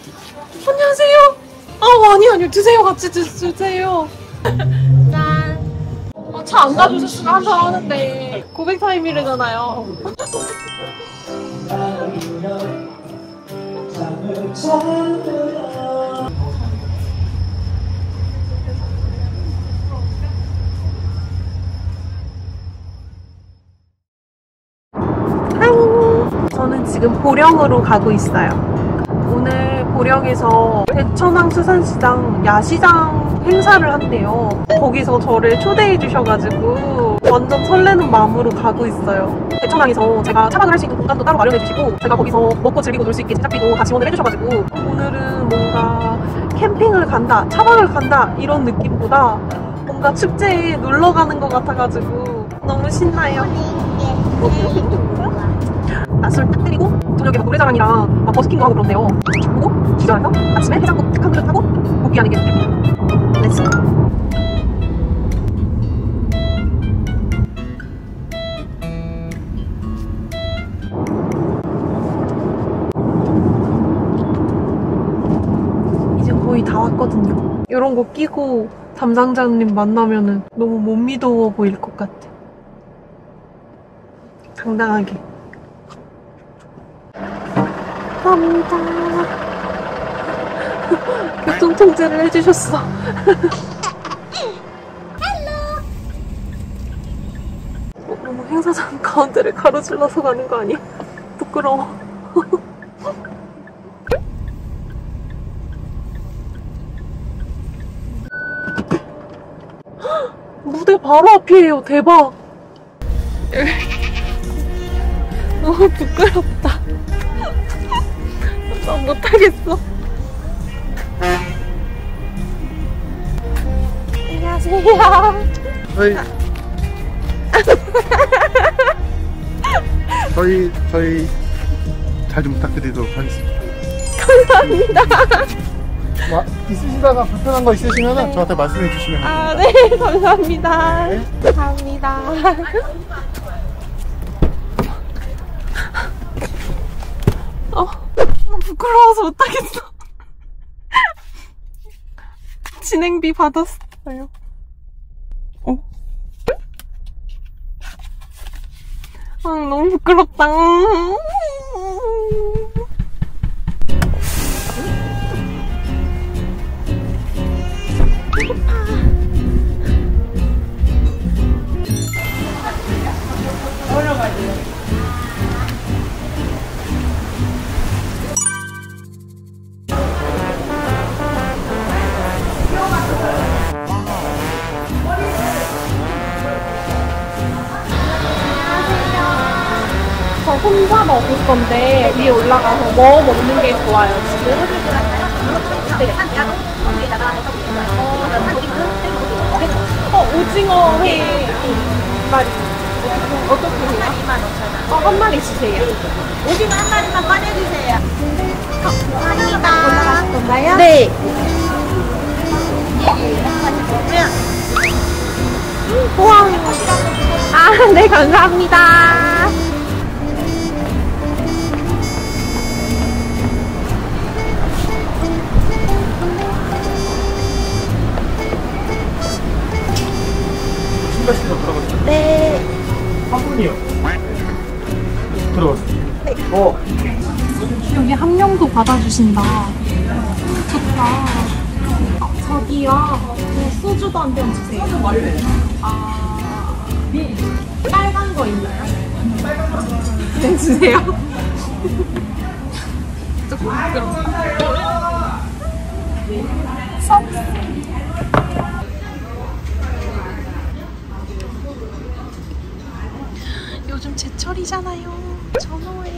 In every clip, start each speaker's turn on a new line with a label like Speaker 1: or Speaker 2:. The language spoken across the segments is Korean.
Speaker 1: 안녕하세요. 아니요. 드세요. 같이 드세요. 짠. 차 안 가져오셨으면 한잔 하는데 고백 타임이래잖아요. 저는 지금 보령으로 가고 있어요. 오늘 보령에서 대천항 수산시장 야시장 행사를 한대요. 거기서 저를 초대해 주셔가지고 완전 설레는 마음으로 가고 있어요. 대천항에서 제가 차박을 할 수 있는 공간도 따로 마련해 주시고 제가 거기서 먹고 즐기고 놀 수 있게 제작비도 다 지원을 해주셔가지고 오늘은 뭔가 캠핑을 간다, 차박을 간다 이런 느낌보다 뭔가 축제에 놀러 가는 것 같아가지고 너무 신나요. 낮술 딱 때리고 저녁에 막 노래자랑이랑 막 버스킹도 하고 그런데요. 보고 기절해서 아침에 해장국 탁 한 그릇 하고 복귀하는 게 목표입니다. 렛츠고. 이제 거의 다 왔거든요. 이런 거 끼고 담당자님 만나면은 너무 못 믿어 보일 것 같아. 당당하게. 감사합니다. 교통통제를 해주셨어. 너무 행사장 가운데를 가로질러서 가는 거 아니야? 부끄러워. 무대 바로 앞이에요. 대박. 너무 부끄럽다. 나 못하겠어. 안녕하세요.
Speaker 2: 저희 잘 좀 부탁드리도록 하겠습니다.
Speaker 1: 감사합니다.
Speaker 2: 있으시다가 불편한 거 있으시면 네. 저한테 말씀해 주시면 됩니다.
Speaker 1: 네, 감사합니다.
Speaker 2: 네.
Speaker 1: 감사합니다. 너무 부끄러워서 못하겠어. 진행비 받았어요. 너무 부끄럽다. 저 혼자 먹을 건데 위에 올라가서 뭐 먹는 게 좋아요 지금? 오징어 회 마리 어떻게 해요? 25,000원. 한 마리 주세요.
Speaker 3: 오징어 한 마리만 꺼내주세요. 감사합니다. 올라가실 건가요?
Speaker 1: 네. 우와. 네, 감사합니다.
Speaker 2: 신발실로 들어갔어요?
Speaker 1: 네.
Speaker 2: 한 분이요. 들어갔어요.
Speaker 1: 네.
Speaker 4: 여기 함량도 받아주신다. 좋다. 저기요. 소주도 한 병 주세요. 빨간 거 있나요? 네, 주세요. 조금 부끄러워. 요즘 제철이잖아요. 전어회.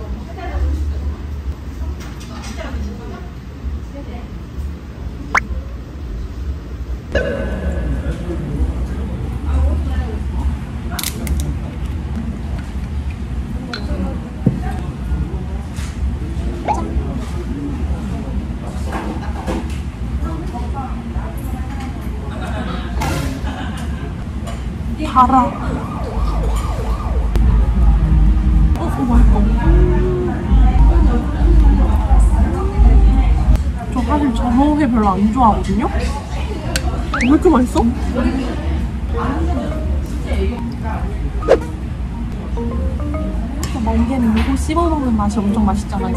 Speaker 4: 달아. 맛있어.
Speaker 1: 전어회 별로 안 좋아하거든요? 왜 이렇게 맛있어? 멍게는 이거 씹어먹는 맛이 엄청 맛있잖아요.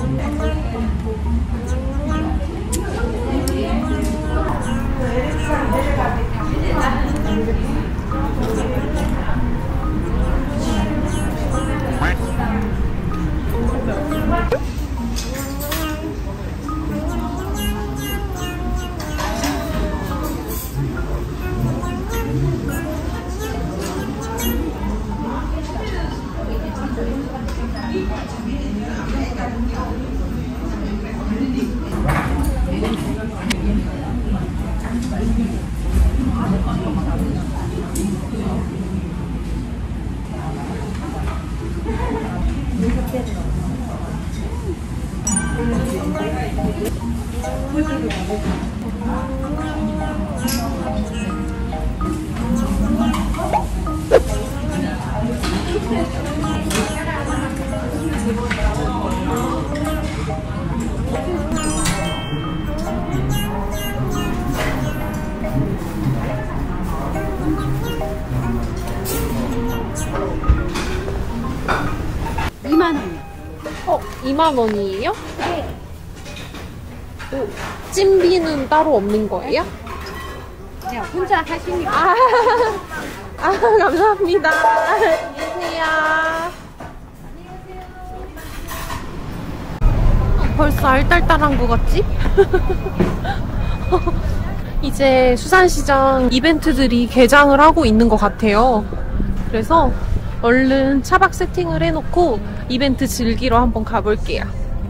Speaker 4: 어, 2만 원이에요? 네. 오, 찜비는 따로 없는 거예요?
Speaker 3: 네, 혼자 하시니까.
Speaker 4: 감사합니다. 안녕하세요. 벌써 알딸딸한 거 같지? 이제 수산시장 이벤트들이 개장을 하고 있는 것 같아요. 그래서 얼른 차박 세팅을 해놓고 이벤트 즐기러 한번 가볼게요.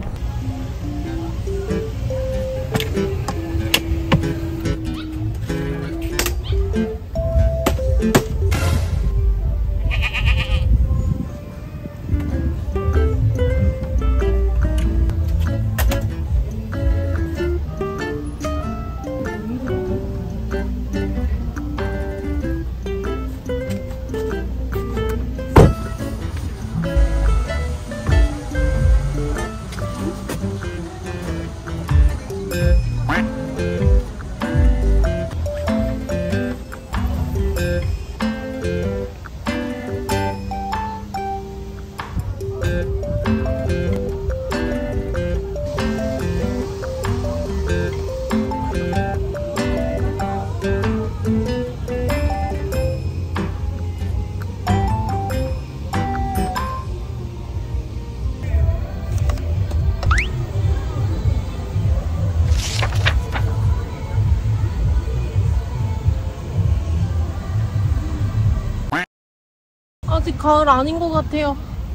Speaker 4: 아직 가을 아닌 것 같아요.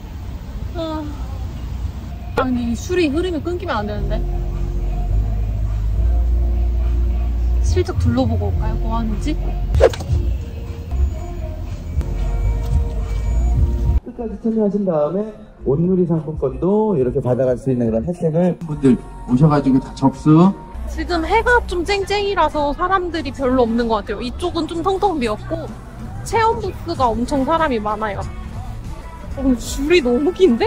Speaker 4: 아니, 이 술이 흐름이 끊기면 안 되는데. 슬쩍 둘러보고 올까요? 뭐 하는지?
Speaker 5: 끝까지 참여하신 다음에 온누리 상품권도 이렇게 받아갈 수 있는 그런 혜택을 분들 오셔가지고 다 접수.
Speaker 4: 지금 해가 좀 쨍쨍이라서 사람들이 별로 없는 것 같아요. 이쪽은 좀 텅텅 비었고 체험 부스가 엄청 사람이 많아요. 줄이 너무 긴데?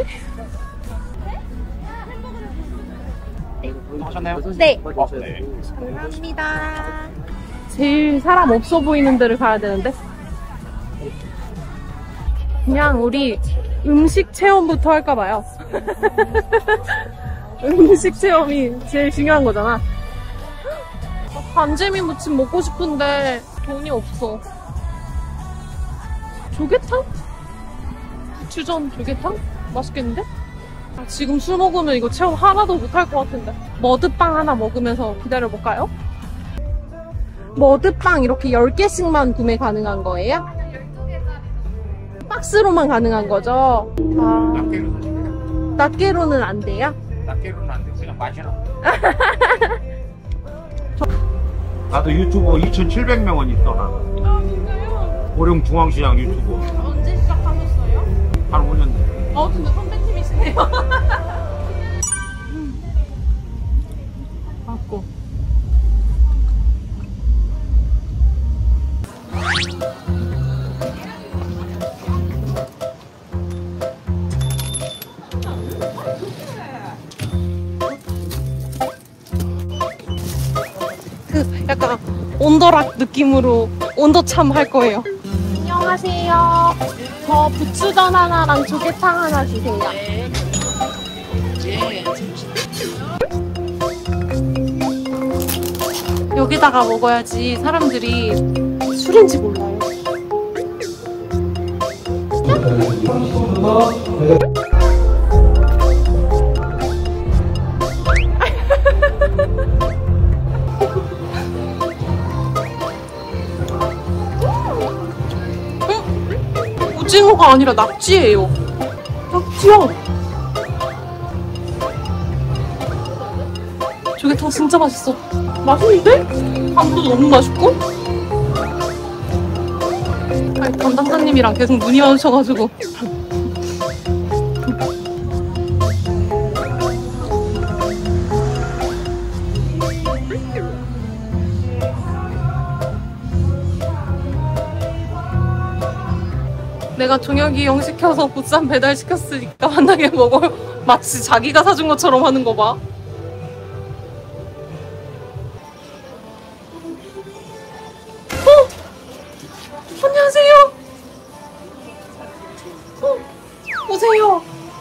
Speaker 2: 하셨나요?
Speaker 4: 네.
Speaker 2: 네.
Speaker 4: 감사합니다. 제일 사람 없어 보이는 데를 가야 되는데. 그냥 우리 음식 체험부터 할까봐요. 음식 체험이 제일 중요한 거잖아. 반재미 무침 먹고 싶은데 돈이 없어. 조개탕? 부추전 조개탕? 맛있겠는데? 지금 술 먹으면 이거 체험 하나도 못할 것 같은데. 머드빵 하나 먹으면서 기다려볼까요? 머드빵 이렇게 10개씩만 구매 가능한 거예요? 박스로만 가능한 거죠? 아, 낱개로는 안 돼요?
Speaker 2: 낱개로는 안 돼. 그냥 마시라. 나도 유튜버 2,700명은 있어. 나는.
Speaker 4: 아, 진짜요?
Speaker 2: 고령 중앙시장 유튜버.
Speaker 4: 언제 시작하셨어요?
Speaker 2: 한 5년 돼.
Speaker 4: 진짜 선배님이시네요. 맞고. 약간 온더락 느낌으로 온더참 할 거예요. 안녕하세요. 저 부추전 하나랑 조개탕 하나 주세요. 여기다가 먹어야지 사람들이 술인지 몰라요. 오징어가 아니라 낙지예요. 낙지야. 조개탕 진짜 맛있어. 맛있는데? 간도 너무 맛있고? 아니, 담당자님이랑 계속 눈이 마주쳐가지고. 내가 종혁이 형 시켜서 보쌈 배달시켰으니까 만나게 먹어요. 마치 자기가 사준 것처럼 하는 거 봐. 안녕하세요. 오세요.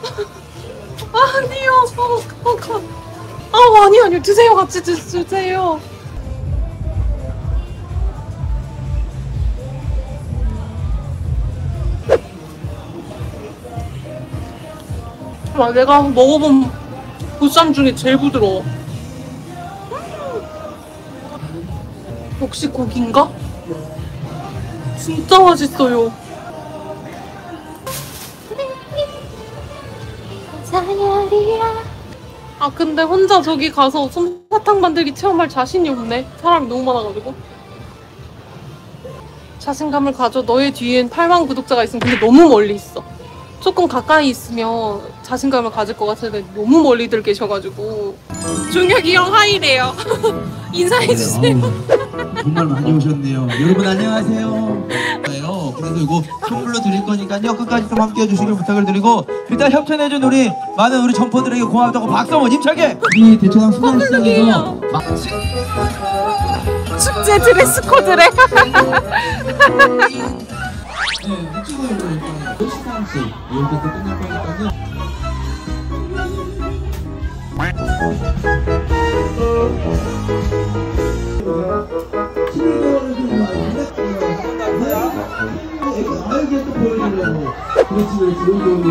Speaker 4: 아니요. 아니요. 드세요. 같이 드세요. 내가 먹어본 보쌈 중에 제일 부드러워. 역시 고기인가? 진짜 맛있어요. 아 근데 혼자 저기 가서 솜사탕 만들기 체험할 자신이 없네. 사람이 너무 많아가지고. 자신감을 가져. 너의 뒤엔 8만 구독자가 있으면 근데 너무 멀리 있어. 조금 가까이 있으면 자신감을 가질 것 같은데 너무 멀리들 계셔가지고. 종혁이 형 하이래요. 인사해주세요.
Speaker 5: 정말 많이 오셨네요. 여러분 안녕하세요. 그래서 이거 선물로 드릴 거니까요. 끝까지 좀 함께 해주시길 부탁을 드리고, 일단 협찬해준 많은 우리 점퍼들에게 고맙다고 박수 한번 힘차게. 이 대천항 수산시장에서
Speaker 4: 축제 드레스 코드래.
Speaker 5: 네, 찍어요. 일단 시상식 이렇게 또 끝날 거니까요. 아이게 또 보여주려고. 그렇지 여기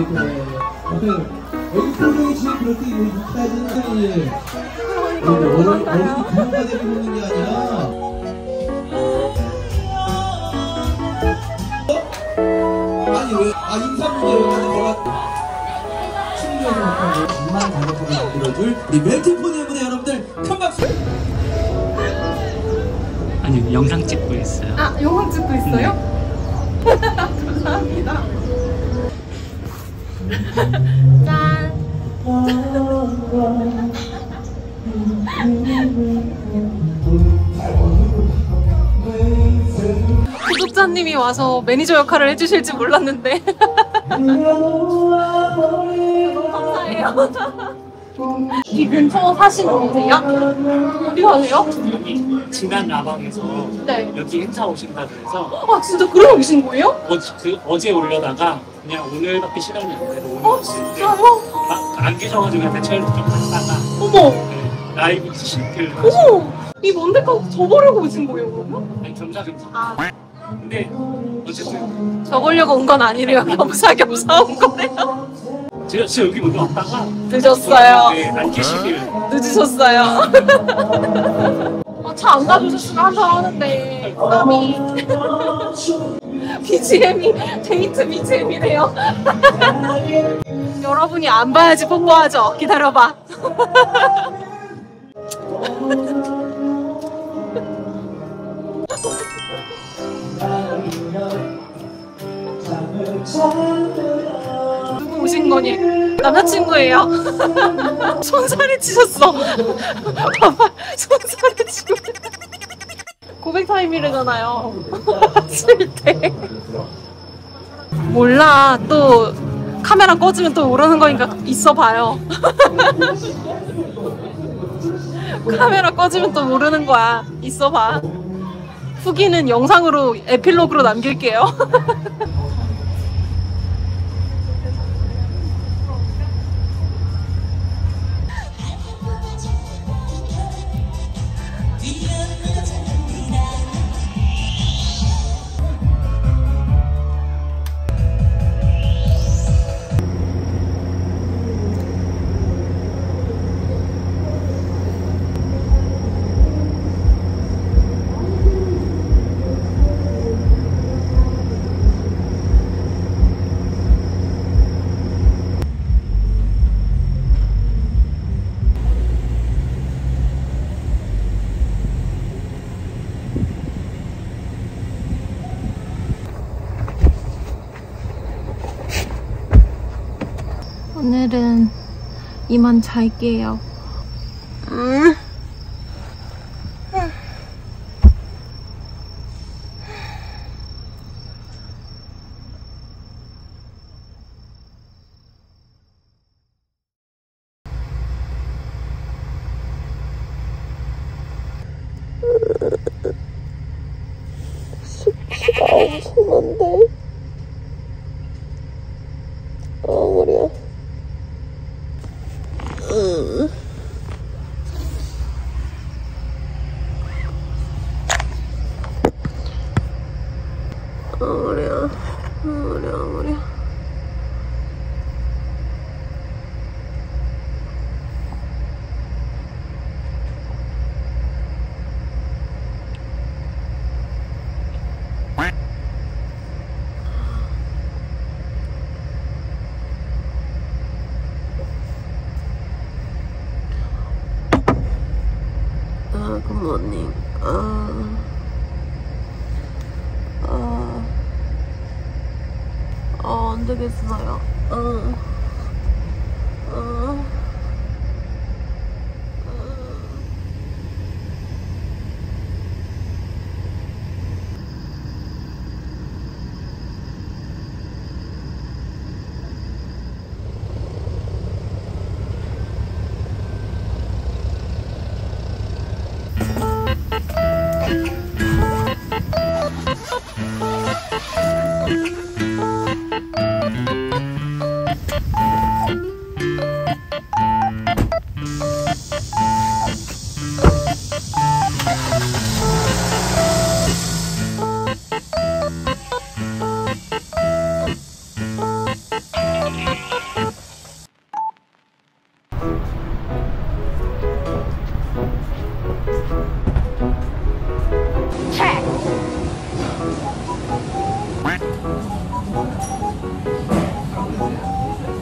Speaker 5: 애기 표정이 지금 그렇게 욕하지는 사이에 어른이 부모가 되고 있는 게 아니라 아니 왜 인사문제로 내가 친구에서 못하고 정말 자격하게 들어줄 우리 멜티포니의 무대 여러분들 큰 박수.
Speaker 6: 아니 영상 찍고 있어요.
Speaker 4: 아 영상 찍고 있어요? 감사합니다. 짠. 구독자님이 와서 매니저 역할을 해주실지 몰랐는데 너무 감사해요. 이 근처 사시는 분이세요? 어디 가세요?
Speaker 6: 여기 진안 라방에서
Speaker 4: 네.
Speaker 6: 여기 행사 오신다 그래서
Speaker 4: 아 진짜 그러고 계신 거예요?
Speaker 6: 어제 올려다가 그냥 오늘밖에 시간이 없는데 오늘
Speaker 4: 진짜요?
Speaker 6: 안 계셔가지고 대체로 좀 갔다가
Speaker 4: 어머
Speaker 6: 네, 라이브 시길
Speaker 4: 어머 이 먼데까지 저보려고 오신 거예요 그러면?
Speaker 6: 아니 겸사겸사.
Speaker 4: 아
Speaker 6: 근데 어쨌든
Speaker 4: 저보려고 온 건 아니래요. 겸사겸사 온 거네요.
Speaker 6: 제가 진짜 여기 먼저 왔다가
Speaker 4: 늦었어요.
Speaker 6: 네, 안 계시길.
Speaker 4: 늦으셨어요. 차 안 가주셨으면 한잔 하는데 부담이. BGM이 데이트 BGM이래요. 여러분이 안 봐야지 뽀뽀하죠. 기다려봐. 누구 오신 거니? 남자친구예요. 손살이 치셨어. 봐봐, 손살이 치고. 고백 타임이래잖아요. 싫대. 몰라, 또 카메라 꺼지면 또 모르는 거니까 있어 봐요. 카메라 꺼지면 또 모르는 거야. 있어봐. 후기는 영상으로 에필로그로 남길게요. 오늘은 이만 잘게요.
Speaker 1: 숙취가 심한데? 아, 머리야. 머리야. 굿모닝. 안 되겠어요.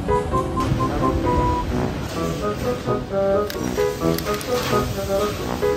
Speaker 7: Thank you.